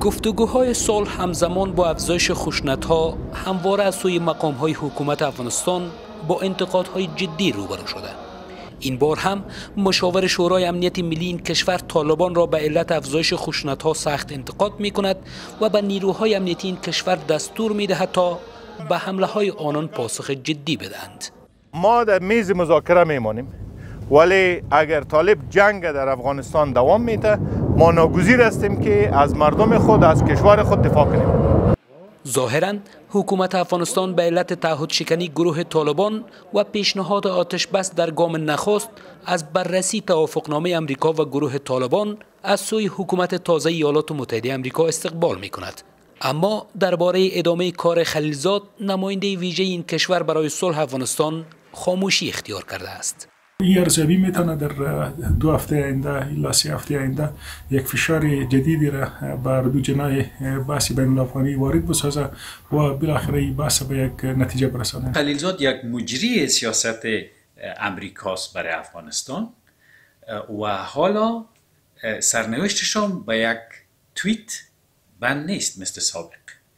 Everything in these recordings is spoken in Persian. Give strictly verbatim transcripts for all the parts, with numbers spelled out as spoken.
گفتگوهای صلح همزمان با افزایش خشونت‌ها همواره از سوی مقام‌های حکومت افغانستان با انتقادهای جدی روبرو شده. این بار هم مشاور شورای امنیت ملی این کشور طالبان را به علت افزایش خشونت‌ها سخت انتقاد می‌کند و به نیروهای امنیتی این کشور دستور می‌دهد تا به حمله‌های آنان پاسخ جدی بدهند. ما در میز مذاکره میمانیم، ولی اگر طالب جنگ در افغانستان دوام میده، ما ناگزیر هستیم که از مردم خود، از کشور خود دفاع کنیم. ظاهراً حکومت افغانستان به علت تعهد شکنی گروه طالبان و پیشنهاد آتش بس در گام نخست از بررسی توافقنامه امریکا و گروه طالبان از سوی حکومت تازه ایالات متحده آمریکا استقبال می کند. اما درباره ادامه کار خلیلزاد، نماینده ویژه این کشور برای صلح افغانستان خاموشی اختیار کرده است. این ارزیابی میتونه در دو هفته آینده الا سه هفته آینده یک فشار جدیدی را بر دو جناح بحث بین الافغانی وارد بسازه و بالاخره این بحث به یک نتیجه برسانه. خلیلزاد یک مجری سیاست امریکاست برای افغانستان و حالا سرنوشتشان به یک توییت بند نیست مثل سابق.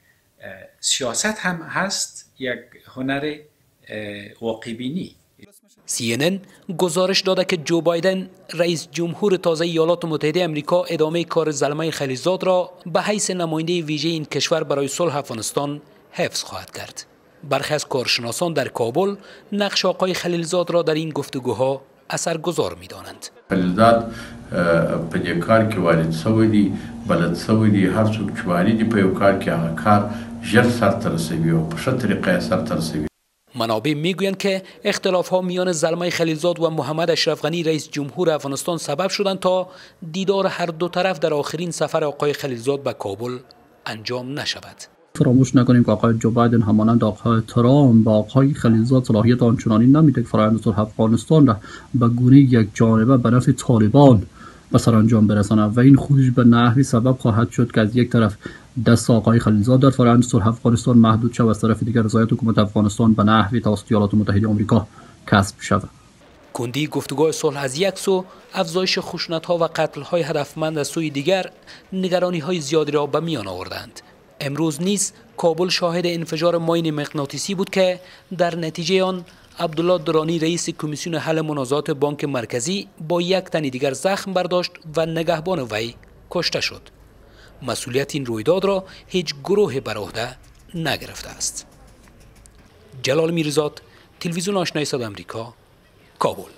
سیاست هم هست یک هنر واقع بینی. سی ان ان گزارش داده که جو بایدن رئیس جمهور تازه ایالات متحده آمریکا ادامه کار زلمه خلیلزاد را به حیث نماینده ویژه این کشور برای صلح افغانستان حفظ خواهد کرد. برخی از کارشناسان در کابل نقش آقای خلیلزاد را در این گفتگوها اثرگذار می‌دانند. خلیلزاد په دې کار کې وارد شوی دی، بلد شوی دی، هر څوک چې وارد دی په یو کار کې هغه کار ژر سرته رسوي او په ښه طریقه سرته رسوي. منابع میگویند که اختلاف‌ها میان زلمه خلیلزاد و محمد اشرف غنی رئیس جمهور افغانستان سبب شدند تا دیدار هر دو طرف در آخرین سفر آقای خلیلزاد به کابل انجام نشود. فراموش نکنیم که آقای جو بایدن همانند آقای ترامپ با آقای خلیلزاد صلاحیت آنچنانی نمیده که فرآیند صلح افغانستان را به گونه یک جانبه به نفع طالبان به سرانجام برساند و این خودش به نحوی سبب خواهد شد که از یک طرف دست آقای خلیلزاد در فرآیند صلح افغانستان محدود شود و از طرف دیگر رضایت حکومت افغانستان به نحوی توسط ایالات متحده آمریکا کسب شود. کندی گفتگوهای صلح از یک سو، افزایش خشونت‌ها و قتل‌های هدفمند از سوی دیگر نگرانی‌های زیادی را به میان آوردند. امروز نیز کابل شاهد انفجار ماین مغناطیسی بود که در نتیجه آن عبدالله درانی رئیس کمیسیون حل منازعات بانک مرکزی با یک تن دیگر زخم برداشت و نگهبان وی کشته شد. مسئولیت این رویداد را هیچ گروه بر عهده نگرفته است. جلال میرزاد، تلویزیون آشنای صدای آمریکا، کابل.